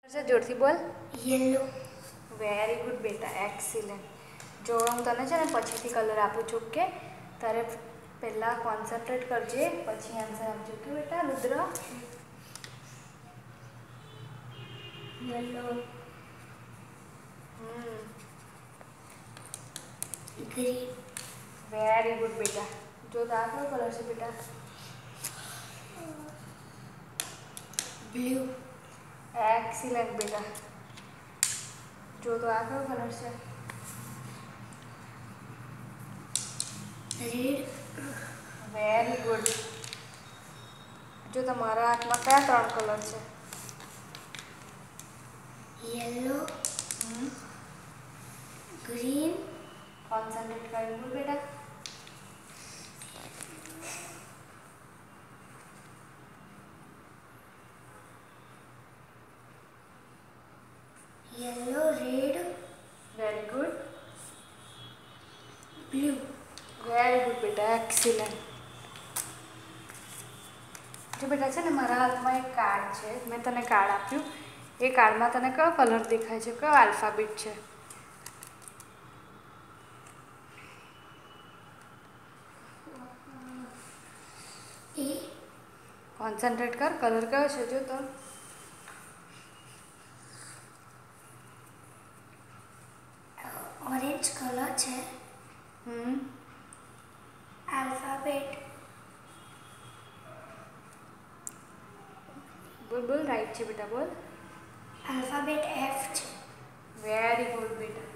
जोरथी बोल। Yellow. Very good बेटा, excellent. जो हूँ तने छे ने पछीथी कलर आपू छूं के तारे पहला कॉन्सन्ट्रेट करजे पछी आंसर आपजो के बेटा। Rudra yellow. Green. Very good बेटा। जो तो आ कलर से बेटा। ब्लू। एक्सीलेंट बेटा। जो तो आ कलर से। रेड। Very good. जो तमारा हाथ में क्या त्रण कलर है? येलो। ग्रीन। कॉन्सन्ट्रेट कर बोल बेटा। Yellow. Red. Very good. Blue. Very good बेटा, एक्सीलेंट। जो बेटा है मारा हाथ में एक कार्ड है, मैं तने कार्ड आप्यू। ए कार्ड में तने कयो कलर देखाय छे, कयो अल्फाबेट है? ए। कॉन्सन्ट्रेट कर, कलर कयो छे जो तो। ऑरेंज कलर है। अल्फाबेट। बोल बोल, राइट छे बेटा बोल। Alphabet F. वेरी गुड बेटा।